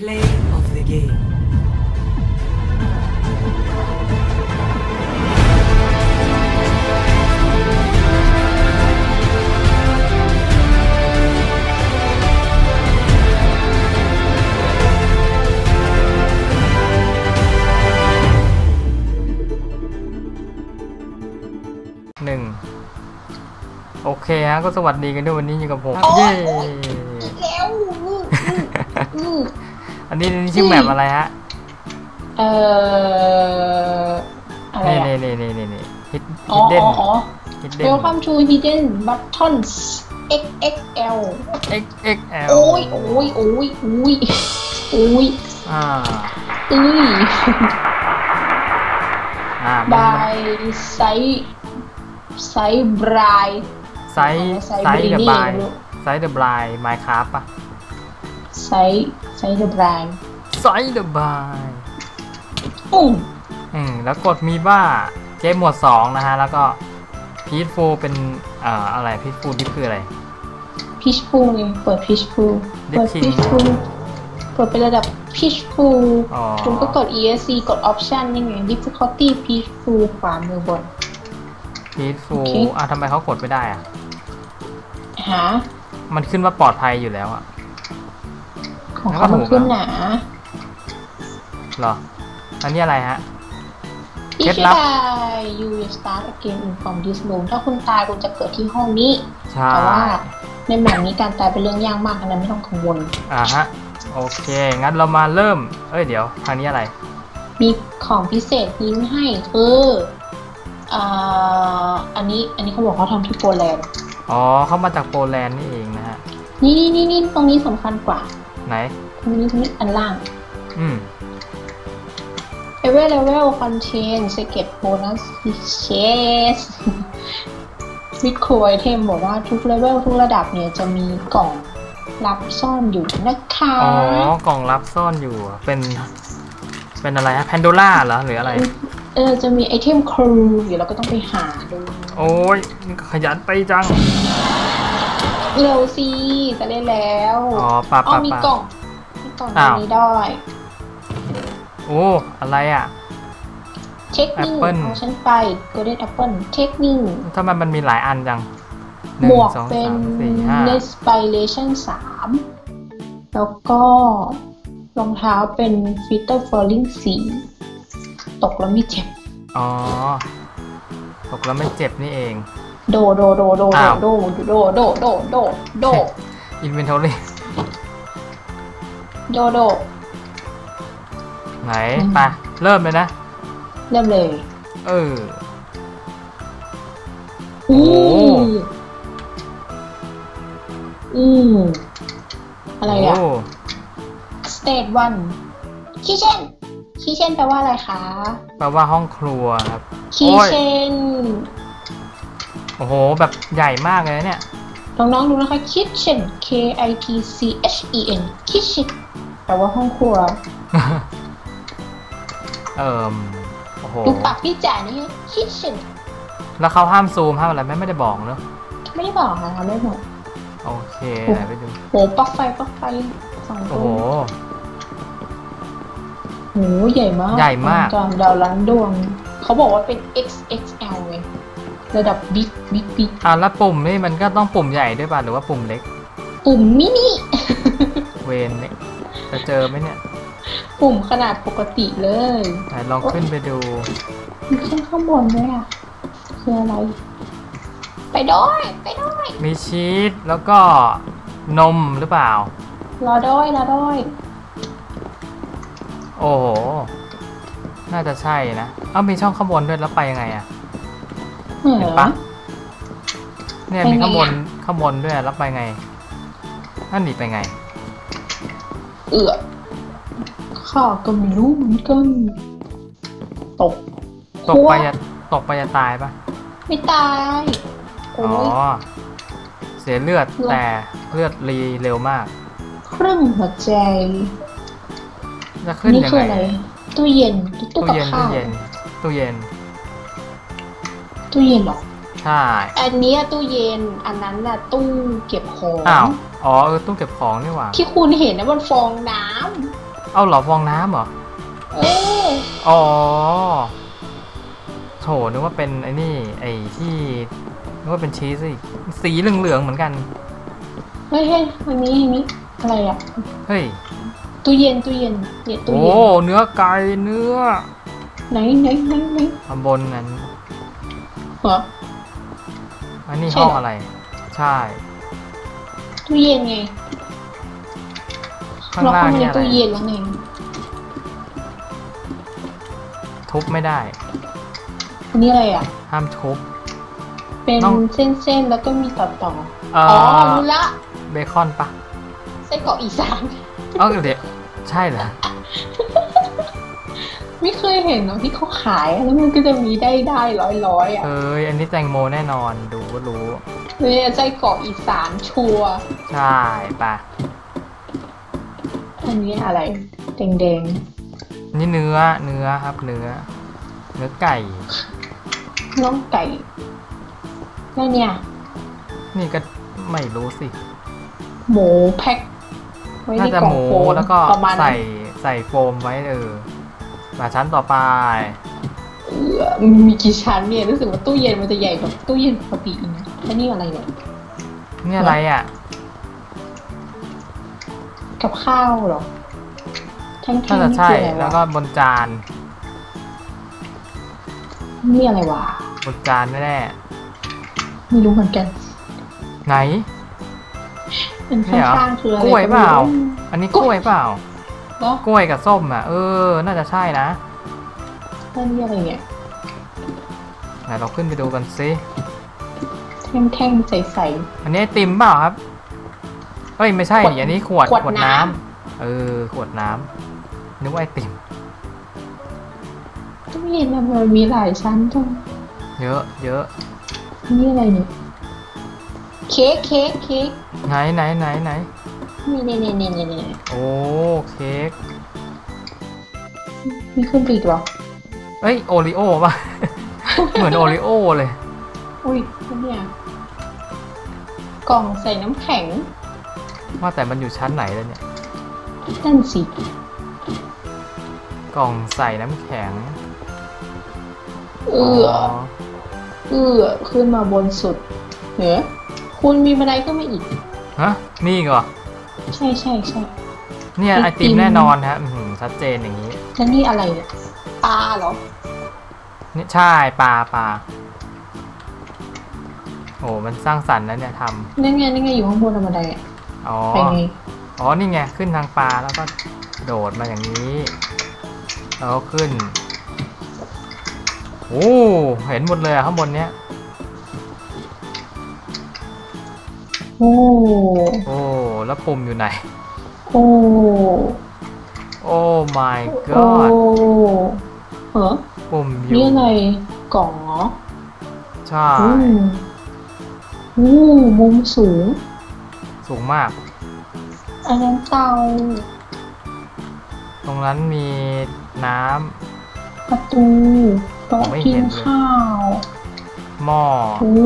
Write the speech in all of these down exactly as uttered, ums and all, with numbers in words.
Play of the game. หนึ่งโอเคฮะก็สวัสดีกันด้วยวันนี้อยู่กับผมเย้แล้วอันนี้นี่ชื่อแมปอะไรฮะเอ่ออะไรอ่ะนี่นี่นี่นี่นี่ Hidden Welcome to Hidden Buttons เอ็กซ์ เอ็กซ์ แอลเอ็กซ์ เอ็กซ์ แอลโอ้ยโอ้ยโอ้ยโอ้ยโอ้ยอ่าอืออ่าบายไซไซบรายไซไซเดอะบายไซเดอะบรายไมค์คราฟป่ะไซไซเดอะบรายไซเดอะบายปุ้งอืมแล้วกดมีบ้าเกมหมวดสองนะฮะแล้วก็พีชฟูเป็นเอ่ออะไรพีชฟูดิฟคืออะไรพีชฟูไงเปิดพีชฟูเปิดพีชฟูเปิดเป็นระดับพีชฟูคุณก็กด อี เอส ซี กด Option นี่ไง Difficulty พีชฟูขวามือบนพีชฟูอ่ะทำไมเขากดไม่ได้อ่ะฮะมันขึ้นว่าปลอดภัยอยู่แล้วอ่ะของเขามันขึ้นหนาเหรออันนี้อะไรฮะเคล็ดลับ you start again in from this room ถ้าคุณตายคุณจะเกิดที่ห้องนี้แต่ว่าในแมปนี้การตายเป็นเรื่องยากมากนะไม่ต้องกังวลอ่าฮะโอเคงั้นเรามาเริ่มเอ้ยเดี๋ยวทางนี้อะไรมีของพิเศษยิ้มให้คืออ่าอันนี้อันนี้เขาบอกเขาทำที่โปแลนด์อ๋อเขามาจากโปแลนด์นี่เองนะฮะนี่นี่นี่ตรงนี้สำคัญกว่าไหนตรงนี้ตรงนี้อันล่างอืม Every level contains secret bonus features with core item บอกว่าทุกเลเวลทุกระดับเนี่ยจะมีกล่องลับซ่อนอยู่นะคะอ๋อกล่องลับซ่อนอยู่เป็นเป็นอะไรฮะแพนโดล่าเหรอหรืออะไรเออจะมีไอเทมครูเดี๋ยวเราก็ต้องไปหาดูโอ้ยขยันไปจังเร็วสิจะได้แล้วอ๋อปะปะมีกล่องมีกล่องนี้ด้วยโอ้อะไรอ่ะเทคนิคเอาฉันไป Golden Apple เทคนิคทำไมมันมีหลายอันจังหมวกเป็น Inspiration สามแล้วก็รองเท้าเป็น Fitter Falling สี่ตกแล้วไม่เจ็บอ๋อตกแล้วไม่เจ็บนี่เองโดโดโดโดโดโดโดโดโดโด Inventory โดโดไหนไปเริ่มเลยนะเริ่มเลยเออโอ้อืมอะไรอ่ะ Stage หนึ่ง Kitchen Kitchen แปลว่าอะไรคะแปลว่าห้องครัวครับ Kitchen โอ้โหแบบใหญ่มากเลยเนี่ยน้องๆดูนะคะ Kitchen K I T C H E N Kitchen แปลว่าห้องครัวเอ่อโอ้โหดูปากพี่จ๋านี่ Kitchen แล้วเขาห้ามซูมห้ามอะไรไม่ไม่ได้บอกเนอะไม่ได้บอกนะคะไม่บอกโอเคไหนไปดูโอ้ปลั๊กไฟปลั๊กไฟสองตัวโอ้โหโหใหญ่มากใหญ่มากดาวล้านดวงเขาบอกว่าเป็น เอ็กซ์ เอ็กซ์ แอล เลยระดับบิ๊กบิ๊กบิ๊กอ่ะแล้วปุ่มนี่มันก็ต้องปุ่มใหญ่ด้วยป่ะหรือว่าปุ่มเล็กปุ่มมินิเวนเนี่ยจะเจอไหมเนี่ยปุ่มขนาดปกติเลยไหนลองขึ้นไปดูมีขึ้นข้างบนด้วยอ่ะคืออะไรไปด้วยไปด้วยมีชีสแล้วก็นมหรือเปล่ารอด้วยรอด้วยโอ้โหน่าจะใช่นะเอ้ามีช่องข้างบนด้วยแล้วไปยังไงอ่ะเห็นปะเนี่ยมีข้างบนข้างบนด้วยแล้วไปไงนั่นหนีไปไงเอือข้าก็ไม่รู้เหมือนกันตกตกไปจะตกไปจะตายปะไม่ตายอ๋อเสียเลือดแต่เลือดรีเร็วมากครึ่งหัวใจจะขึ้นยังไงตู้เย็นตู้เย็นตู้เย็นตู้เย็นตู้เย็นหรอใช่อันนี้ตู้เย็นอันนั้นน่ะตู้เก็บของอ้าวอ๋อเออตู้เก็บของนี่หว่าที่คุณเห็นนะมันฟองน้เอาเหรอฟองน้ำเหรอเอออ๋อโถนึกว่าเป็นไอ้นี่ไอ้ที่นึกว่าเป็นชีสสิสีเหลืองๆเหมือนกันเฮ้ยเฮ้ยอันนี้อันนี้อะไรอ่ะเฮ้ยตู้เย็นตู้เย็นเนี่ยตู้โอ้เย็นเนื้อไก่เนื้อไหนไหนไหนไหนข้างบนนั้นเหรออันนี้ใช่ห้องเหรออะไร ใช่ตู้เย็นไงข้างเราล่างเข้ามาในนี่อะไรตู้เย็นแล้วไงทุบไม่ได้อันนี้อะไรอ่ะห้ามทุบเป็นน้องเส้นๆแล้วก็มีต่อต่อเอ่อ๋ออรู้ละเบคอนปะไส้กรอกอีสานเอ้าเดี๋ยวใช่เหรอไม่เคยเห็นเนาะที่เขาขายแล้วมันก็จะมีได้ได้ร้อยร้อยๆอ่ะเอ้ยอันนี้แตงโมแน่นอนดูก็รู้เนี่ยไส้กรอกอีสานชัวร์ใช่ปะอันนี้อะไรแดงนี่เนื้อเนื้อครับเนื้อ เนื้อไก่ๆน่องไก่แล้วเนี่ยนี่ก็ไม่รู้สิหมูแพ็คไว้ในน่าจะกล่อหงมูโฟมแล้วก็ประมาณนั้นใส่ใส่โฟมไว้เออมาชั้นต่อไปเออมีกี่ชั้นเนี่ยรู้สึกว่าตู้เย็นมันจะใหญ่กว่าตู้เย็นปกติอีกนะแล้วนี่อะไรเนี่ยนี่อะไรอ่ะกับข้าวเหรอแท่งๆน่าจะนี่ใช่คืออะไรแล้ววะก็บนจานนี่อะไรวะบนจานแน่ไม่รู้เหมือนกันๆไหนเป็นนี่เหรอข้างๆคืออะไรกล้วยเปล่าก็ไม่รู้อันนี้กล้วยเปล่าเนาะกล้วยกับส้มอ่ะ เออ น่าจะใช่นะแล้วนี่อะไรเนี่ยไหนเราขึ้นไปดูกันซิแท่งๆใสอันนี้ไอติมเปล่าครับเอ้ยไม่ใช่ขวดดิอันนี้ขวดขวดขวดน้ำน้ำเออขวดน้ำนึกว่าไอติมๆตู้เย็นมันมีหลายชั้นจังเยอะเยอะนี่อะไรเนี่ยเค้กเค้กเค้กไหนไหนไหนไหนนี่นี่นี่นี่นี่นี่โอ้เค้กมีขึ้นไปอีกเหรอเอ้ยโอริโอป่ะ เหมือนโอริโอเลยอุ้ยแล้วเนี่ยกล่องใส่น้ำแข็งว่าแต่มันอยู่ชั้นไหนแล้วเนี่ยนั่นสิกล่องใส่น้ำแข็งเออเออขึ้นมาบนสุดเหนือคุณมีบันไดขึ้นมาอีกฮะนี่เหรอใช่ใช่ใช่เนี่ยไอไอติติมมแน่นอนฮะอื้อหือชัดเจนอย่างนี้แล้วนี่อะไรเนี่ยปลาเหรอนี่ใช่ปลาปลาโอ้มันสร้างสรรค์แล้วเนี่ยทนั่นไงนั่นไงอยู่ข้างบนบันไดอะำอ๋อไปไงอ๋อ นี่ไง ขึ้นทางปลาแล้วก็โดดมาอย่างนี้ แล้วก็ขึ้น โอ้ เห็นหมดเลยอะข้างบนเนี้ยโอ้โอ้ แล้วปุ่มอยู่ไหนโอ้โอ้ my โอ้ god เหรอปุ่มอนี่ยู่อะไรกล่องเหรอใช่อืมอู้มุมสูงสูงมากอันนั้นเตาตรงนั้นมีน้ประตูโต๊ะไม่กิเห็นนเลยข้าวำหม้อโอ้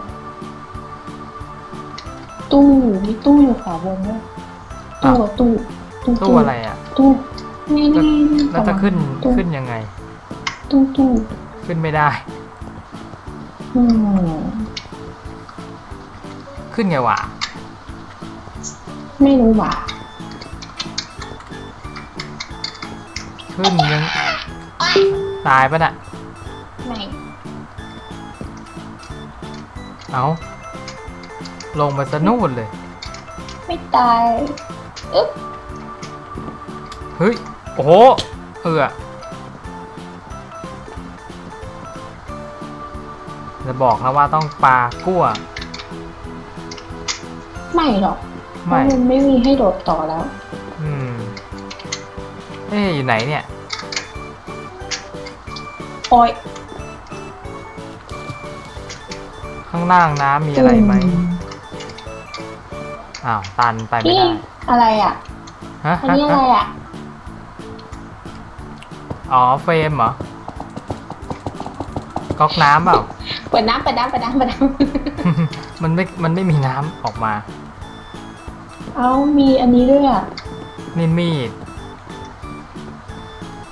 ตู้มีตู้อยู่ขวาบนด้วยตู้อะตู้ตู้ตู้อะไรอ่ะตู้นี่นี่แล้วจะขึ้นตู้ขึ้นยังไงตู้ตู้ขึ้นไม่ได้อืมขึ้นไงวะไม่รู้ว่ะขึ้นยังตายปะน่ะไหนเอาลงมาสนู่นเลยไม่ตายอึ๊บเฮ้ย โอ้โห เออจะบอกนะว่าต้องปลากั้วไม่หรอกเพไม่ราะมันไม่มีให้โดดต่อแล้วอืม เอ๊ะอยู่ไหนเนี่ยโอ้ยข้างล่างน้ำมีอะไรไหม อ้าว ตันไปไม่นี่ได้อะไรอ่ะฮะอันฮะนี้อะไรฮะอ่ะอ๋อ เฟรมเหรอ ก๊อกน้ำเปล่าเปิดน้ำเปิดน้ำเปิดน้ำเปิดน้มันไม่ มันไม่มีน้ำออกมาำเอามีอันนี้ด้วยอ่ะนี่มีด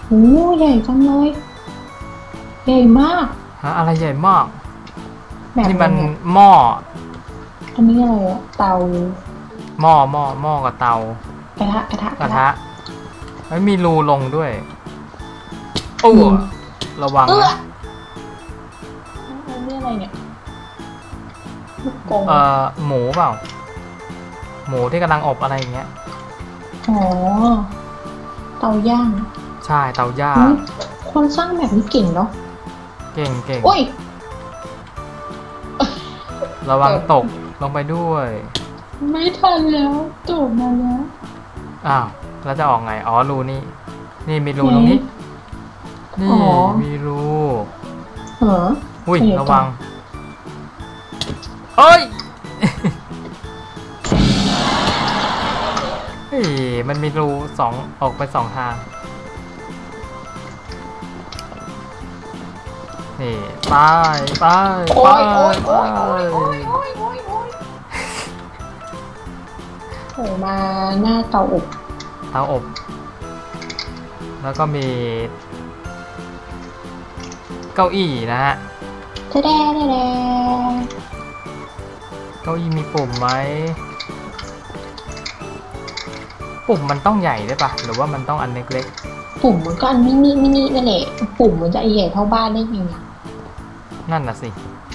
โอ้ใหญ่จังเลยใหญ่มากฮะอะไรใหญ่มากแบบนี่มันเยหม้ออันนี้อะไรอะเตาหม้อหม้อหม้อกับเตากระทะกระทะกระทะไม่มีรูลงด้วยโอ้ระวังเออนะอันนี้อะไรเนี่ยลูกกงเอ่อหมูเปล่า หมูที่กำลังอบอะไรอย่างเงี้ยอ๋อเตาย่างใช่เตาย่างเฮ้ยคนสร้างแบบนี้เก่งเนาะเก่งเก่งโอ้ยระวังตกลงไปด้วยไม่ทันแล้วจบมาแล้วอ้าวแล้วจะออกไงอ๋อรูนี่นี่มีรูตรงนี้นี่อ๋อมีรูเหรออุ้ยเป็นไงระวังต่อเอ้ย เฮ้ยมันมีรูสองออกไปสองทางนี่ไปไปโอ้ไปยโอ้ยไปโอ้ยโอ้ยโอ้ยโอ้ยโอ้ยโอ้ยโผล่มาหน้าเตาอบเตาอบ แล้วก็มี เก้าอี้นะฮะแท้แท้แท้เก้าอี้มีปุ่มไหมปุ่มมันต้องใหญ่ด้วยปะหรือว่ามันต้องอันเล็กปุ่มมันก็อันมินิมินินั่นแหละปุ่มมันจะใหญ่เท่าบ้านได้ยังไงๆนั่นน่ะสิ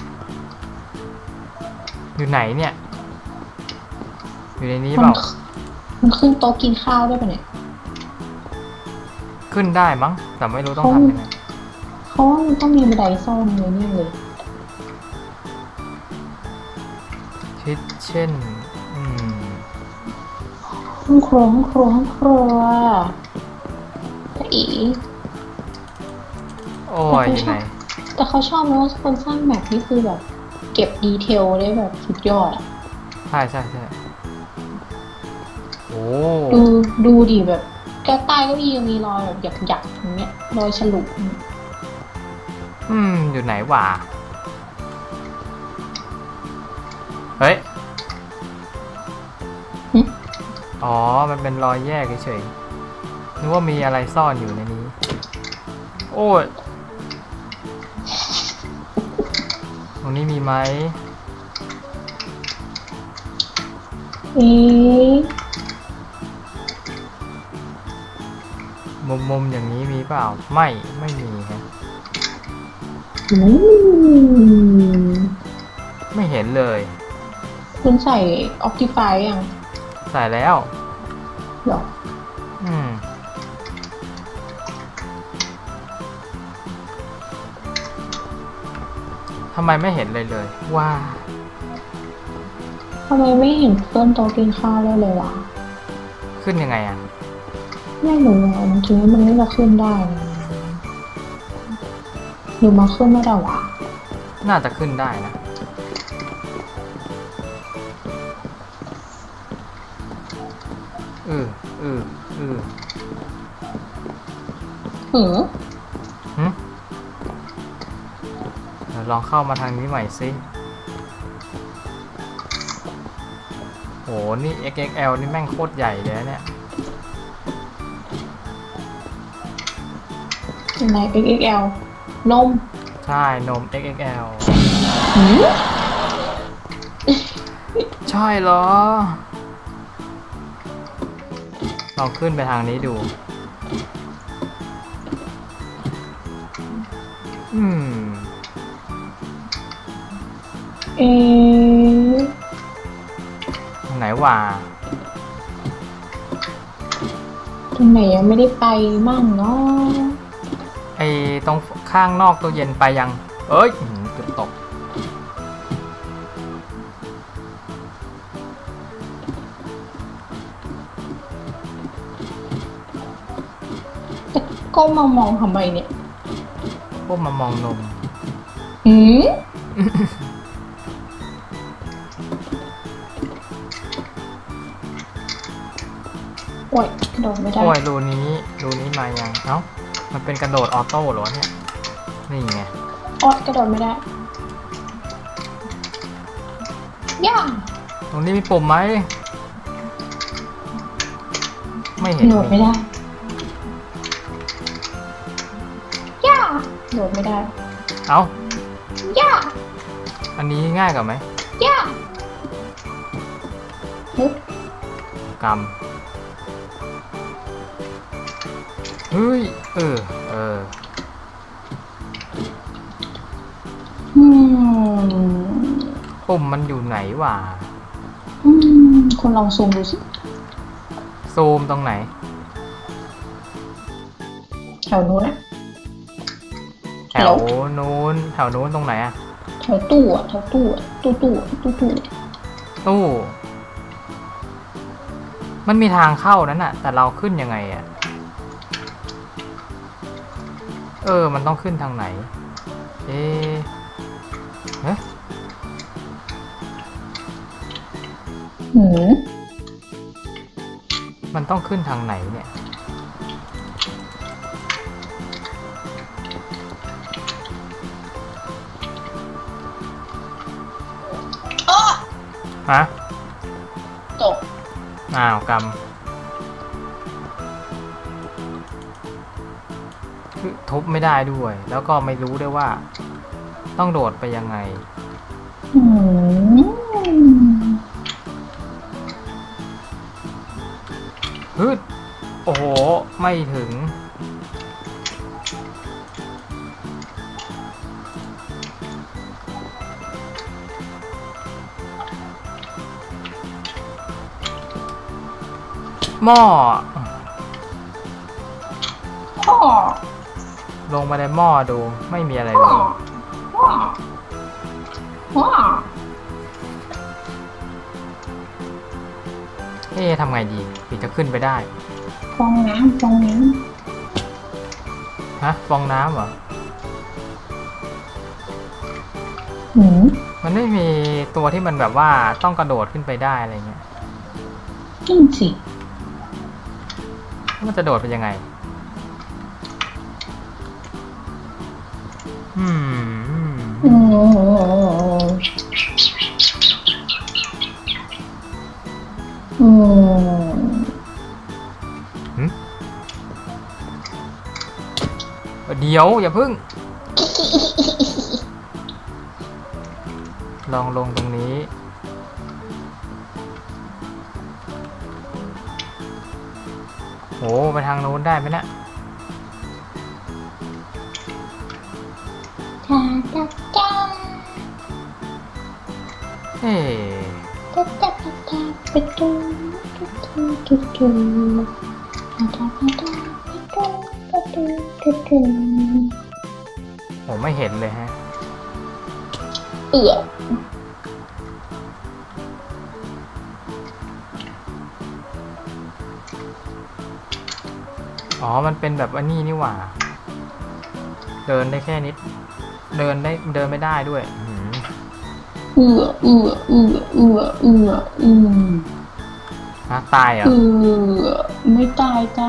อยู่ไหนเนี่ย อยู่ในนี้เปมันล่ามันขึ้นโต๊ะกินข้าวได้ปะเนี่ยขึ้นได้มั้งแต่ไม่รู้ต้องทำยังไงเขาว่ามันต้องมีบันไดซ่อนเลยเนี่ยเลยคิดเช่น อืมห้องครัวห้องครัวห้องครัวแต่อีโอ้ยอยู่ไหนแต่เขาชอบนะว่าคนสร้างแบบนี้คือแบบ เก็บดีเทลได้แบบสุดยอดอะใช่ใช่ใช่โอ้ดูดูดิแบบแก้ใต้เก็ยังมีรอยแบบหยักๆอย่างเงี้ยรอยฉลุอืม อยู่ไหนวะเฮ้ยหึอ๋อ มันเป็นรอยแยกเฉยๆนึกว่ามีอะไรซ่อนอยู่ในนี้ โอ้ย ตรงนี้มีไหมเอ๊ะมุมมุมอย่างนี้มีเปล่า ไม่ ไม่มีฮะอืมไม่เห็นเลยคุณใส่ Optify ยังใส่แล้วหรออืม ทำไมไม่เห็นเลยเลย ว้าทำไมไม่เห็นต้นโต๊ะกินข้าวได้เลยวะขึ้นยังไงอ่ะไม่รู้อะบางทีมันไม่จะขึ้นได้นะหรือมาขึ้นไม่ได้วะน่าจะขึ้นได้นะ เออเออเออเออหึเดี๋ยวลองเข้ามาทางนี้ใหม่สิโห นี่ เอ็กซ์ เอ็กซ์ แอล นี่แม่งโคตรใหญ่เลยนะเนี่ยใน เอ็กซ์ เอ็กซ์ แอล นมใช่ นม เอ็กซ์ เอ็กซ์ แอลหืมใช่เหรอ ลองขึ้นไปทางนี้ดู อืมเอ๊ะตรงไหนวะตรงไหนยังไม่ได้ไปมั่งเนาะไอตรงข้างนอกตัวเย็นไปยัง เอ้ยอื้อหือเกือบตกแต่ก้มมามองทำไมเนี่ยพวกมามองนมหืมโอ้ยกระโดดไม่ได้โอ้ยรูนี้รูนี้มายัง เอ้า มันเป็นกระโดดออโต้เหรอเนี่ย นี่ไงออดกระโดดไม่ได้ย่าตรงนี้มีปุ่มไหม ไม่กเห็นระโดดไม่ได้ดไม่ได้เอาย่าอันนี้ง่ายกว่าไหมย่าฮึบกรรมเฮ้ยเออเอออืมปุ่มมันอยู่ไหนวะอืมคุณลองซูมดูสิซูมตรงไหนแถวนู้นนะแถวนู้นแถวนู้นตรงไหนอะแถวตู้อะแถวตู้อะตู้ตู้อะตู้ตู้ตู้ มันมีทางเข้านั้นอะแต่เราขึ้นยังไงอะเออมันต้องขึ้นทางไหนเอ๊ะเฮ้ยหืมมันต้องขึ้นทางไหนเนี่ยฮะตกอ้าวกรรมคือทุบไม่ได้ด้วย แล้วก็ไม่รู้ด้วยว่า ต้องโดดไปยังไงอืมฮึดโอ้โห ไม่ถึง หม้อพ่อลงมาในหม้อดูไม่มีอะไรเลยพ่อพ่อเอ๊ะทำไงดีถึงจะขึ้นไปได้ฟองน้ำฟองน้ฮะ ฟองน้ำเหรอำหืมมันไม่มีตัวที่มันแบบว่าต้องกระโดดขึ้นไปได้อะไรเงี้ยนั่นสิมันจะโดดไปยังไง อืมอืมอืมเดี๋ยวอย่าพึ่ง ลองลงตรงนี้ โหไปทางโน้นได้ไหมเนะจ้าจ้าจ้าเฮ้จ้าจ้าจ้าจ้าไปดูดูดูดูจ้าจ้าจ้าไปดูไปดูไปดูโหไม่เห็นเลยฮะเอืออ๋อ มันเป็นแบบว่านี่นี่หว่า เดินได้แค่นิด เดินได้เดินไม่ได้ด้วยหืมเอือเอือเอือเอือเอืออืมฮะตายเหรอเอือไม่ตายจ้า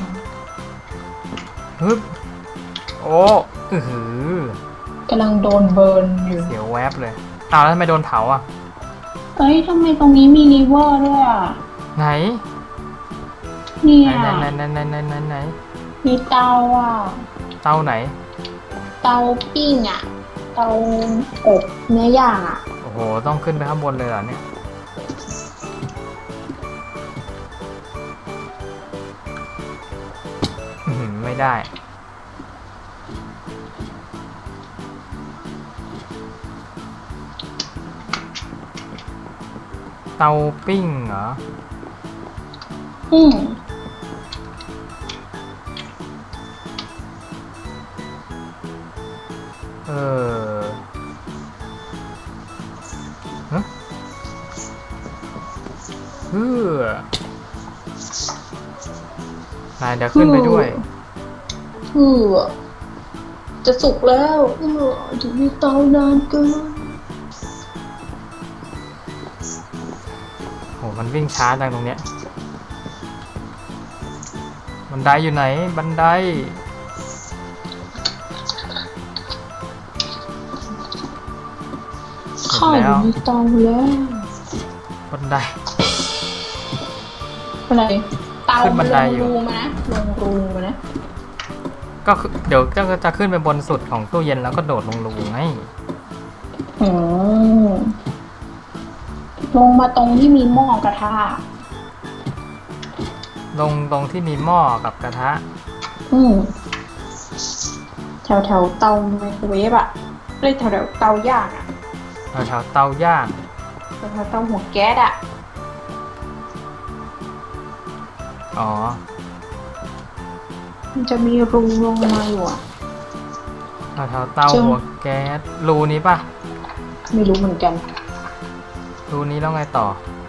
ฮึบโอ้อือหือกำลังโดนเบิร์นอยู่เสียวแวบเลยอ้าวแล้วทำไมโดนเผาอ่ะเอ้ยทำไมตรงนี้มีรีเวอร์ด้วยอ่ะไหนเนี่ไหนยไหนไหนไหนไหนไหนไหนมีเตาอ่ะเตาไหนเตาปิ้งอ่ะ เตาอบเนื้อย่างอ่ะโอ้โห ต้องขึ้นไปข้างบนเลยเหรอเนี่ย อื้อหือไม่ได้ เตาปิ้งเหรออืมเออฮะเฮ้อนายเดี๋ยวขึ้นไปด้วยเอือจะสุกแล้วเอือจะมีเตานานเกินโห มันวิ่งช้าจังตรงเนี้ย บันไดอยู่ไหน บันไดข้าอยู่ในเตาแล้วบันไดอะไรเตาขึ้นบันไดอยู่ลงรูมานะลงรูมานะก็คือเดี๋ยวจะจะขึ้นไปบนสุดของตู้เย็นแล้วก็โดดลงรูไงอืมลงมาตรงที่มีหม้อกระทะลงตรงที่มีหม้อกับกระทะอืมแถวแถวเตาไมโครเวฟอะเลยแถวแถวเตาย่างอะแถวๆเตาย่างแถวแถวเตาหัวแก๊สอะอ๋อมันจะมีรูลงมาอยู่อะแถวๆเตาหัวแก๊สรูนี้ป่ะไม่รู้เหมือนกันรูนี้แล้วไงต่อ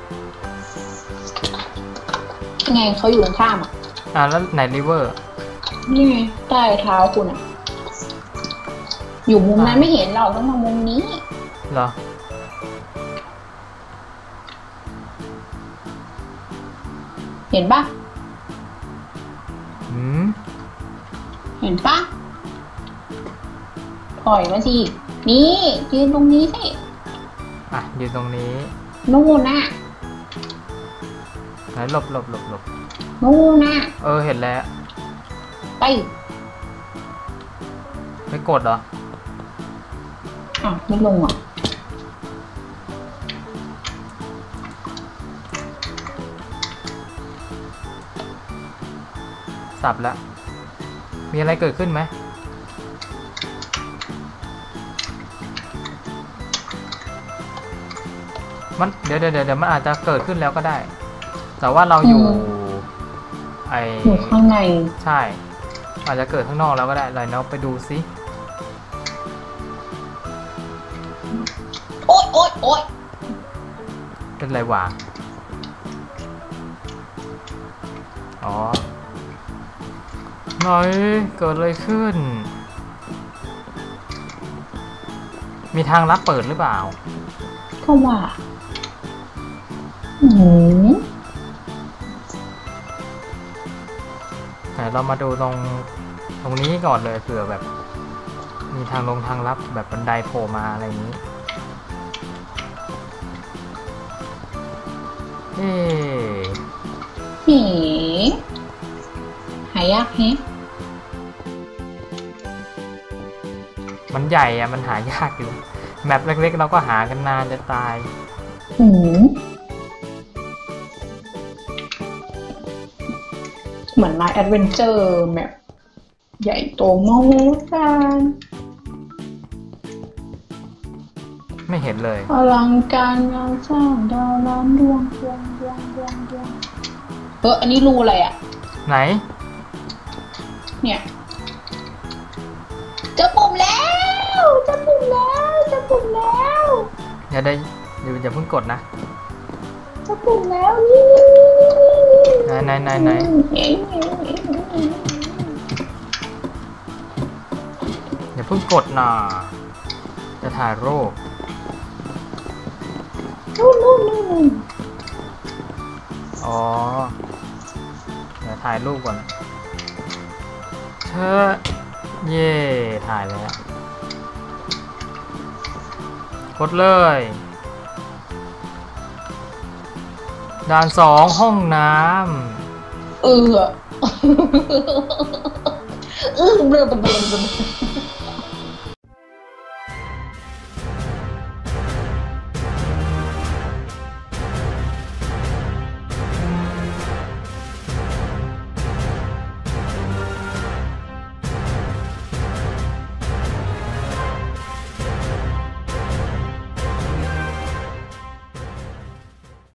ไงเขาอยู่ข้างๆอะอ่ะแล้วไหนริเวอร์นี่ไงใต้เท้าคุณอะอยู่มุมนั้นไม่เห็นเราต้องมามุมนี้เหรอเห็นปะหืมเห็นปะถอยมาสินี่ยืนตรงนี้สิอ่ะอยู่ตรงนี้นู่นน่ะไหนหลบหลบหลบหลบนู่นน่ะเออเห็นแล้วไปไม่กดเหรออ่ะไม่ลงอ่ะสับแล้ว มีอะไรเกิดขึ้นไหม มันเดี๋ยวเดี๋ยวเดี๋ยวมันอาจจะเกิดขึ้นแล้วก็ได้ แต่ว่าเราอยู่ ไออยู่ข้างในใช่ อาจจะเกิดข้างนอกแล้วก็ได้เลยเราไปดูซิโอ๊ยโอ๊ยโอ๊ยเป็นไรวะ อ๋อไหนเกิดอะไรขึ้น มีทางลับเปิดหรือเปล่าก็ว่าอืมแต่เรามาดูตรงตรงนี้ก่อนเลยเผื่อแบบ มีทางลงทางลับแบบบันไดโผล่มาอะไรอย่างนี้ เอ๊เฮ้หายากแฮะมันใหญ่อะมันหายากอยู่แมปเล็กๆเราก็หากันนานจะตายอืมเหมือนมาแอดเวนเจอร์แบบใหญ่โตมโหฬารไม่เห็นเลยอลังการงานสร้างดาวล้านดวงดวงดวงดวงดวงเอออันนี้รูอะไรอ่ะไหนเนี่ยเจอปุ่มแล้วเจอปุ่มแล้วเจอปุ่มแล้วอย่าได้อย่าอย่าเพิ่งกดนะเจอปุ่มแล้วนี่ไหนไหนไหนไหนอย่าเพิ่งกดนะจะถ่ายรูปนู่นนู่นนู่นนู่นอ๋อเดี๋ยวถ่ายรูปก่อนเธอเย่ถ่ายแล้วกดเลยด่านสองห้องน้ำเออเออเบลอเบลอเบลอ